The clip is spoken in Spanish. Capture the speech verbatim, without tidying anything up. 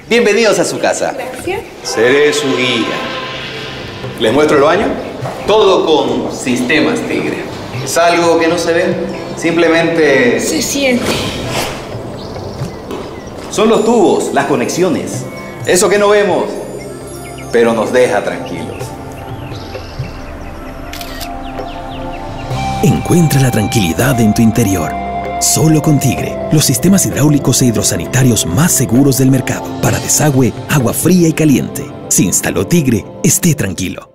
Bienvenidos a su casa. Gracias. Seré su guía. ¿Les muestro el baño? Todo con sistemas Tigre. ¿Es algo que no se ve? Simplemente... Se siente. Son los tubos, las conexiones. Eso que no vemos, pero nos deja tranquilos. Encuentra la tranquilidad en tu interior. Solo con Tigre, los sistemas hidráulicos e hidrosanitarios más seguros del mercado. Para desagüe, agua fría y caliente. Si instaló Tigre, esté tranquilo.